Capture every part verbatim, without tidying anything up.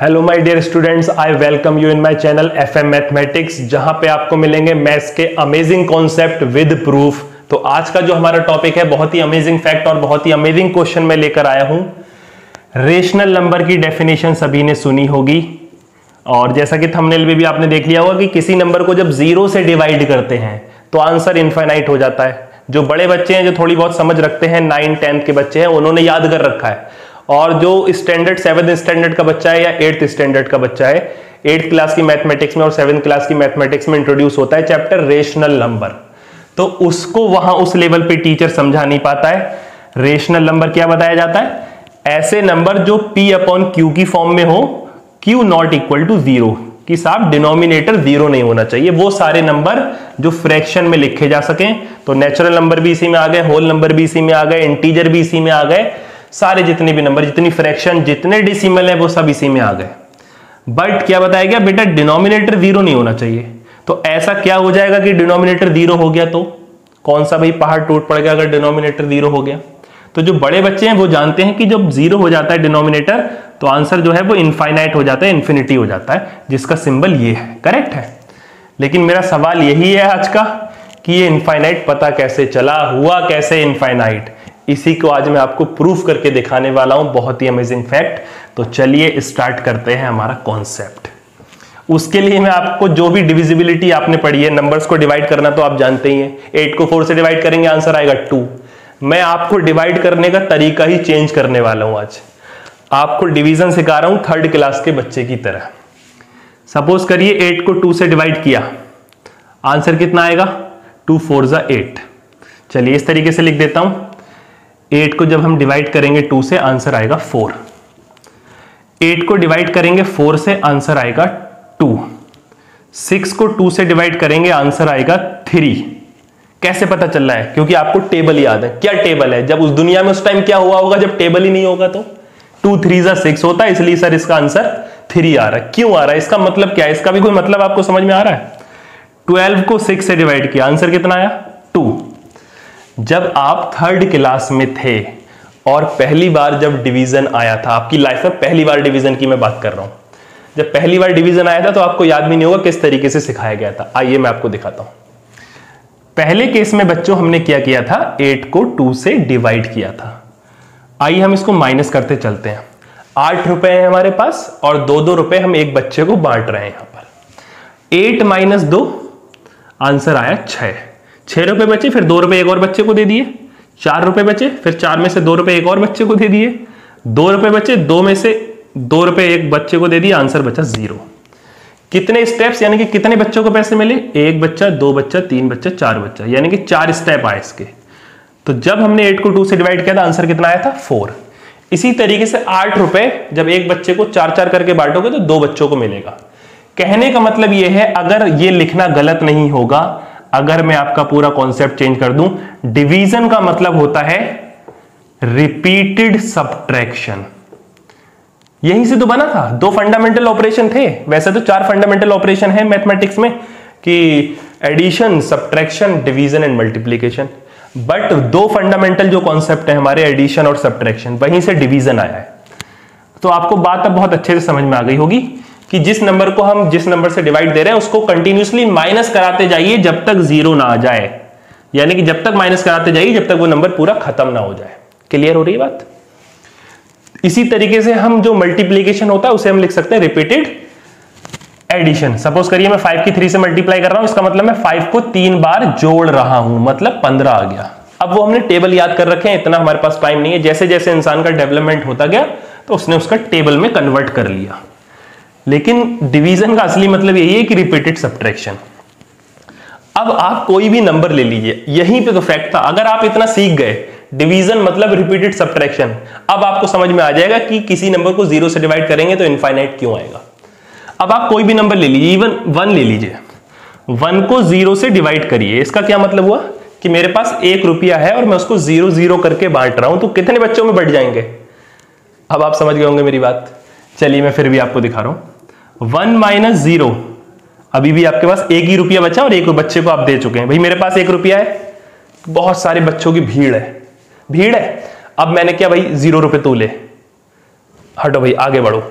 Hello my dear students, I welcome you in my channel F M mathematics, जहां पे आपको मिलेंगे maths के अमेजिंग कॉन्सेप्ट विद प्रूफ। तो आज का जो हमारा टॉपिक है बहुत ही अमेजिंग फैक्ट और बहुत ही अमेजिंग क्वेश्चन में लेकर आया हूं। रेशनल नंबर की डेफिनेशन सभी ने सुनी होगी और जैसा कि थंबनेल में भी आपने देख लिया होगा कि किसी नंबर को जब जीरो से डिवाइड करते हैं तो आंसर इनफाइनाइट हो जाता है। जो बड़े बच्चे हैं, जो थोड़ी बहुत समझ रखते हैं, नाइन टेंथ के बच्चे हैं, उन्होंने याद कर रखा है। और जो स्टैंडर्ड सेवंथ स्टैंडर्ड का बच्चा है या एट्थ स्टैंडर्ड का बच्चा है, एट्थ क्लास की मैथमेटिक्स में और सेवंथ क्लास की मैथमेटिक्स में इंट्रोड्यूस होता है चैप्टर रेशनल नंबर, तो उसको वहां उस लेवल पे टीचर समझा नहीं पाता है। रेशनल नंबर क्या बताया जाता है? ऐसे नंबर जो p अपॉन क्यू की फॉर्म में हो, q not equal to zero, कि साहब डिनोमिनेटर जीरो नहीं होना चाहिए। वो सारे नंबर जो फ्रैक्शन में लिखे जा सकें, तो नेचुरल नंबर भी इसी में आ गए, होल नंबर भी इसी में आ गए, इंटीजर भी इसी में आ गए, सारे जितने भी नंबर, जितनी फ्रैक्शन, जितने डिसिमल है वो सब इसी में आ गए। बट क्या बताया गया बेटा, डिनोमिनेटर जीरो नहीं होना चाहिए। तो ऐसा क्या हो जाएगा कि डिनोमिनेटर जीरो हो गया तो कौन सा भाई पहाड़ टूट पड़ गया अगर डिनोमिनेटर जीरो हो गया? तो जो बड़े बच्चे हैं वो जानते हैं कि जब जीरो हो जाता है डिनोमिनेटर तो आंसर जो है वो इनफाइनाइट हो जाता है, इन्फिनिटी हो जाता है, जिसका सिंबल ये है। करेक्ट है। लेकिन मेरा सवाल यही है आज का कि ये इनफाइनाइट पता कैसे चला, हुआ कैसे इनफाइनाइट? इसी को आज मैं आपको प्रूफ करके दिखाने वाला हूं, बहुत ही अमेजिंग फैक्ट। तो चलिए स्टार्ट करते हैं हमारा कॉन्सेप्ट। उसके लिए मैं आपको जो भी डिविजिबिलिटी आपने पढ़ी है, नंबर्स को डिवाइड करना तो आप जानते ही हैं। एट को फोर से डिवाइड करेंगे आंसर आएगा टू। मैं आपको डिवाइड करने का तरीका ही चेंज करने वाला हूं आज। आपको डिवीजन सिखा रहा हूं थर्ड क्लास के बच्चे की तरह। सपोज करिए एट को टू से डिवाइड किया, आंसर कितना आएगा? टू फोर जा एट। चलिए इस तरीके से लिख देता हूं, एट को जब हम डिवाइड करेंगे टू से आंसर आएगा फोर। एट को डिवाइड करेंगे फोर से आंसर आएगा टू। सिक्स को टू से डिवाइड करेंगे आंसर आएगा थ्री। कैसे पता चल रहा है? क्योंकि आपको टेबल याद है। क्या टेबल है? जब उस दुनिया में उस टाइम क्या हुआ होगा जब टेबल ही नहीं होगा, तो टू थ्री जा सिक्स होता है, इसलिए सर इसका आंसर थ्री आ रहा है। क्यों आ रहा है? इसका मतलब क्या है? इसका भी कोई मतलब आपको समझ में आ रहा है? ट्वेल्व को सिक्स से डिवाइड किया, आंसर कितना आया? टू। जब आप थर्ड क्लास में थे और पहली बार जब डिवीजन आया था, आपकी लाइफ में पहली बार डिवीजन की मैं बात कर रहा हूं, जब पहली बार डिवीजन आया था तो आपको याद भी नहीं होगा किस तरीके से सिखाया गया था। आइए मैं आपको दिखाता हूं। पहले केस में बच्चों हमने क्या किया था, एट को टू से डिवाइड किया था। आइए हम इसको माइनस करते चलते हैं। आठ रुपए है हमारे पास और दो दो रुपए हम एक बच्चे को बांट रहे हैं। यहां पर एट माइनस दो, आंसर आया छह। छह रुपए बचे, फिर दो रुपए एक और बच्चे को दे दिए। चार रुपए बचे, फिर चार में से दो रुपए एक और बच्चे को दे दिए। दो रुपए बचे, दो में से दो रुपए एक बच्चे को दे दिए, आंसर बचा जीरो। कितने स्टेप्स, यानी कि कितने बच्चों को पैसे मिले? एक बच्चा, दो बच्चा, तीन बच्चा, चार बच्चा, यानी कि चार स्टेप आए इसके। तो जब हमने एट को टू से डिवाइड किया था आंसर कितना आया था? फोर। इसी तरीके से आठ रुपए जब एक बच्चे को चार चार करके बांटोगे तो दो बच्चों को मिलेगा। कहने का मतलब यह है, अगर ये लिखना गलत नहीं होगा, अगर मैं आपका पूरा कॉन्सेप्ट चेंज कर दूं, डिवीजन का मतलब होता है रिपीटेड सब्ट्रैक्शन। यहीं से तो बना था। दो फंडामेंटल ऑपरेशन थे, वैसे तो चार फंडामेंटल ऑपरेशन है मैथमेटिक्स में कि addition, subtraction, division and multiplication. But दो फंडामेंटल जो कॉन्सेप्ट है हमारे, एडिशन और सब्ट्रैक्शन, वहीं से डिवीजन आया है। तो आपको बात अब बहुत अच्छे से समझ में आ गई होगी कि जिस नंबर को हम जिस नंबर से डिवाइड दे रहे हैं उसको कंटिन्यूअसली माइनस कराते जाइए जब तक जीरो ना आ जाए, यानी कि जब तक माइनस कराते जाइए जब तक वो नंबर पूरा खत्म ना हो जाए। क्लियर हो रही है बात? इसी तरीके से हम जो मल्टीप्लीकेशन होता है उसे हम लिख सकते हैं रिपीटेड एडिशन। सपोज करिए मैं फाइव की थ्री से मल्टीप्लाई कर रहा हूं, इसका मतलब मैं फाइव को तीन बार जोड़ रहा हूं, मतलब पंद्रह आ गया। अब वो हमने टेबल याद कर रखे हैं, इतना हमारे पास टाइम नहीं है। जैसे जैसे इंसान का डेवलपमेंट होता गया तो उसने उसका टेबल में कन्वर्ट कर लिया। लेकिन डिवीजन का असली मतलब यही है कि रिपीटेड सब्ट्रैक्शन। अब आप कोई भी नंबर ले लीजिए, यहीं पे तो फैक्ट था। अगर आप इतना सीख गए, डिवीजन मतलब रिपीटेड सब्ट्रैक्शन, अब आपको समझ में आ जाएगा कि किसी नंबर को जीरो से डिवाइड करेंगे तो इनफाइनाइट क्यों आएगा। अब आप कोई भी नंबर ले लीजिए, इवन वन ले लीजिए, वन को जीरो से डिवाइड करिए। इसका क्या मतलब हुआ कि मेरे पास एक रुपया है और मैं उसको जीरो जीरो करके बांट रहा हूं, तो कितने बच्चों में बढ़ जाएंगे? अब आप समझ गए होंगे मेरी बात। चलिए मैं फिर भी आपको दिखा रहा हूं। वन माइनस जीरो, अभी भी आपके पास एक ही रुपया बचा और एक बच्चे को आप दे चुके हैं। भाई मेरे पास एक रुपया है, बहुत सारे बच्चों की भीड़ है, भीड़ है। अब मैंने क्या भाई, जीरो रुपए तू ले, हटो भाई आगे बढ़ो।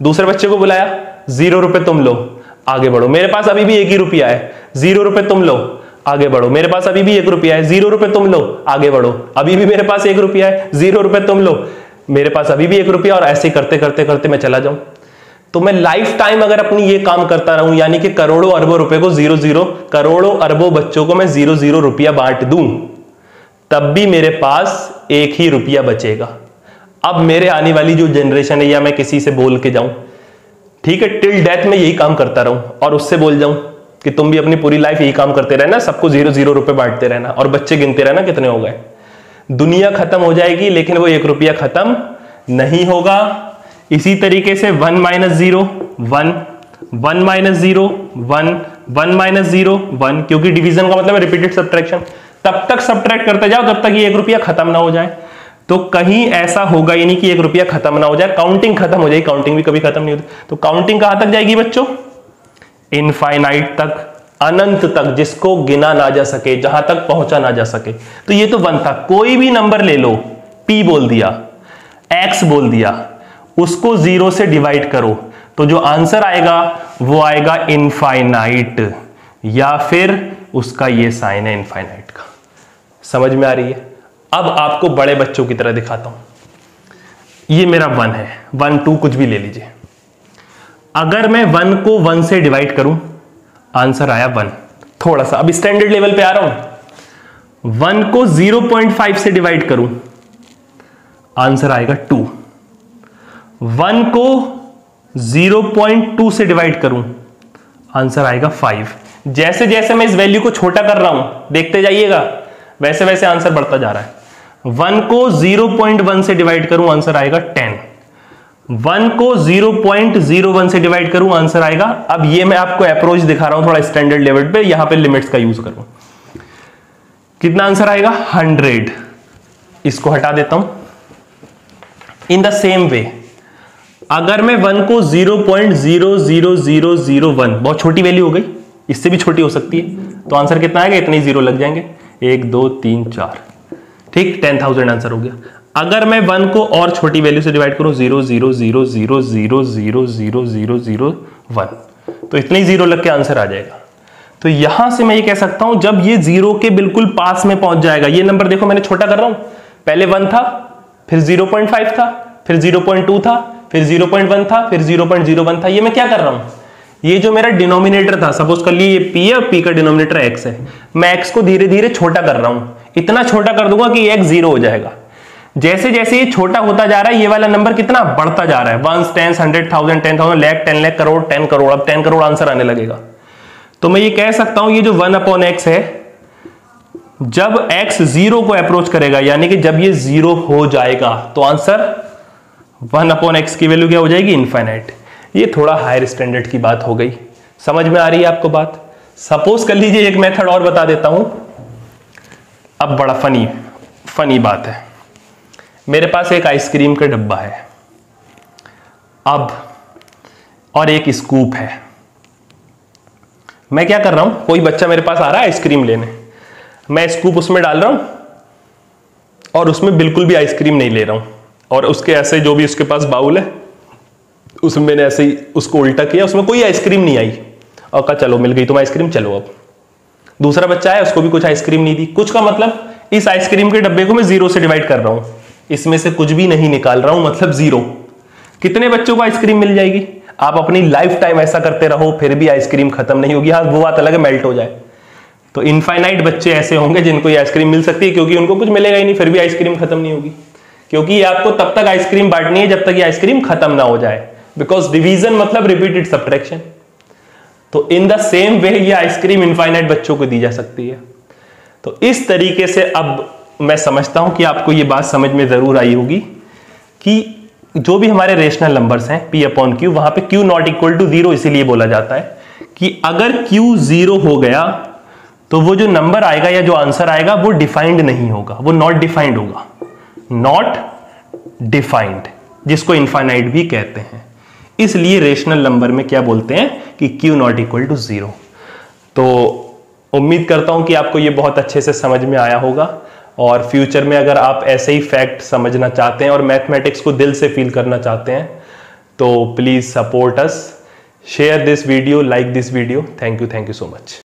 दूसरे बच्चे को बुलाया, जीरो रुपए तुम लो, आगे बढ़ो, मेरे पास अभी भी एक ही रुपया है, जीरो रुपए तुम लो, आगे बढ़ो, मेरे पास अभी भी एक रुपया है, जीरो रुपए तुम लो, आगे बढ़ो, अभी भी मेरे पास एक रुपया है, जीरो रुपए तुम लो, मेरे पास अभी भी एक रुपया, और ऐसे करते करते करते मैं चला जाऊं। तो मैं लाइफ टाइम अगर अपनी ये काम करता रहूं, यानी कि करोड़ों अरबों रुपए को जीरो जीरो, करोड़ों अरबों बच्चों को मैं जीरो जीरो रुपया बांट दूं, तब भी मेरे पास एक ही रुपया बचेगा। अब मेरे आने वाली जो जनरेशन है, या मैं किसी से बोल के जाऊं, ठीक है, टिल डेथ में यही काम करता रहूं और उससे बोल जाऊं कि तुम भी अपनी पूरी लाइफ यही काम करते रहना, सबको जीरो जीरो रुपए बांटते रहना और बच्चे गिनते रहना कितने हो गए। दुनिया खत्म हो जाएगी, लेकिन वो एक रुपया खत्म नहीं होगा। इसी तरीके से one minus zero one, one minus zero one, one minus zero one, क्योंकि डिवीजन का मतलब है रिपीटेड सब्ट्रैक्शन। तब तक सब्ट्रैक्ट करते जाओ जब तक ये एक रुपया खत्म ना हो जाए। तो कहीं ऐसा होगा ही नहीं कि एक रुपया खत्म ना हो जाए, काउंटिंग खत्म हो जाएगी, काउंटिंग भी कभी खत्म नहीं होती। तो काउंटिंग कहां तक जाएगी बच्चों? इनफाइनाइट तक, अनंत तक, जिसको गिना ना जा सके, जहां तक पहुंचा ना जा सके। तो ये तो वन था। कोई भी नंबर ले लो, पी बोल दिया, एक्स बोल दिया, उसको जीरो से डिवाइड करो, तो जो आंसर आएगा वो आएगा इनफाइनाइट, या फिर उसका ये साइन है इनफाइनाइट का। समझ में आ रही है? अब आपको बड़े बच्चों की तरह दिखाता हूं। ये मेरा वन है, वन टू कुछ भी ले लीजिए। अगर मैं वन को वन से डिवाइड करूं, आंसर आया वन। थोड़ा सा अब स्टैंडर्ड लेवल पे आ रहा हूं। वन को जीरो पॉइंट फाइव से डिवाइड करूं, आंसर आएगा टू। वन को जीरो पॉइंट टू से डिवाइड करूं, आंसर आएगा फाइव। जैसे जैसे मैं इस वैल्यू को छोटा कर रहा हूं, देखते जाइएगा, वैसे वैसे आंसर बढ़ता जा रहा है। वन को जीरो पॉइंट वन से डिवाइड करूं, आंसर आएगा टेन। वन को जीरो पॉइंट जीरो वन से डिवाइड करूं, आंसर आएगा, अब ये मैं आपको अप्रोच दिखा रहा हूं थोड़ा स्टैंडर्ड लेवल पे, यहां पे लिमिट्स का यूज करूं, कितना आंसर आएगा? हंड्रेड। इसको हटा देता हूं। इन द सेम वे, अगर मैं वन को zero point zero zero zero zero one, बहुत छोटी वैल्यू हो गई, इससे भी छोटी हो सकती है, तो आंसर कितना आएगा? इतने जीरो लग जाएंगे, एक दो तीन चार, ठीक, टेन थाउजेंड आंसर हो गया। अगर मैं वन को और छोटी वैल्यू से डिवाइड करूं, zero zero zero zero zero zero zero zero zero one, तो इतने ही जीरो लग के आंसर आ जाएगा। तो यहां से मैं ये कह सकता हूं, जब ये जीरो के बिल्कुल पास में पहुंच जाएगा, ये नंबर देखो मैंने छोटा कर रहा हूं, पहले वन था, फिर जीरो पॉइंट फाइव था, फिर जीरो पॉइंट टू था, फिर जीरो पॉइंट वन था, फिर जीरो पॉइंट जीरो वन था। ये मैं क्या कर रहा हूं? ये जो मेरा डिनोमिनेटर था, सपोज कर लिए ये पी है, पी का डिनोमिनेटर एक्स है, मैं एक्स को धीरे धीरे छोटा कर रहा हूं, इतना छोटा कर दूंगा कि एक्स जीरो हो जाएगा। जैसे जैसे ये छोटा होता जा रहा है, ये वाला नंबर कितना बढ़ता जा रहा है, ones, tens, hundred, thousand, ten thousand, lakh, ten lakh, crore, ten crore, अब टेन करोड़ आंसर आने लगेगा। तो मैं ये कह सकता हूं, ये जो वन अपॉन एक्स है, जब एक्स जीरो को अप्रोच करेगा, यानी कि जब ये जीरो हो जाएगा, तो आंसर वन अपॉन एक्स की वैल्यू क्या हो जाएगी? इनफाइनाइट। ये थोड़ा हायर स्टैंडर्ड की बात हो गई। समझ में आ रही है आपको बात? सपोज कर लीजिए, एक मेथड और बता देता हूं। अब बड़ा फनी फनी बात है, मेरे पास एक आइसक्रीम का डब्बा है, अब और एक स्कूप है। मैं क्या कर रहा हूं, कोई बच्चा मेरे पास आ रहा है आइसक्रीम लेने, मैं स्कूप उसमें डाल रहा हूं और उसमें बिल्कुल भी आइसक्रीम नहीं ले रहा हूं, और उसके ऐसे जो भी उसके पास बाउल है उसमें मैंने ऐसे ही उसको उल्टा किया, उसमें कोई आइसक्रीम नहीं आई, और कहा चलो मिल गई तुम आइसक्रीम, चलो। अब दूसरा बच्चा है, उसको भी कुछ आइसक्रीम नहीं दी। कुछ का मतलब इस आइसक्रीम के डब्बे को मैं जीरो से डिवाइड कर रहा हूं, इसमें से कुछ भी नहीं निकाल रहा हूं, मतलब जीरो। कितने बच्चों को आइसक्रीम मिल जाएगी? आप अपनी लाइफ टाइम ऐसा करते रहो, फिर भी आइसक्रीम खत्म नहीं होगी। हाँ, वो बात अलग है मेल्ट हो जाए। तो इनफाइनाइट बच्चे ऐसे होंगे जिनको ये आइसक्रीम मिल सकती है, क्योंकि उनको कुछ मिलेगा ही नहीं, फिर भी आइसक्रीम खत्म नहीं होगी। क्योंकि ये आपको तब तक आइसक्रीम बांटनी है जब तक ये आइसक्रीम खत्म ना हो जाए, बिकॉज डिवीजन मतलब रिपीटेड सब्ट्रैक्शन। तो इन द सेम वे ये आइसक्रीम इनफाइनाइट बच्चों को दी जा सकती है। तो इस तरीके से अब मैं समझता हूं कि आपको ये बात समझ में जरूर आई होगी कि जो भी हमारे रेशनल नंबर्स हैं p अपॉन क्यू, वहां पे q not equal to zero इसीलिए बोला जाता है कि अगर q जीरो हो गया तो वो जो नंबर आएगा या जो आंसर आएगा वो डिफाइंड नहीं होगा, वो नॉट डिफाइंड होगा, नॉट डिफाइंड, जिसको इनफाइनाइट भी कहते हैं। इसलिए रेशनल नंबर में क्या बोलते हैं कि q not equal to zero. तो उम्मीद करता हूं कि आपको ये बहुत अच्छे से समझ में आया होगा, और फ्यूचर में अगर आप ऐसे ही फैक्ट समझना चाहते हैं और मैथमेटिक्स को दिल से फील करना चाहते हैं तो please support us, share this video, like this video. Thank you, thank you so much.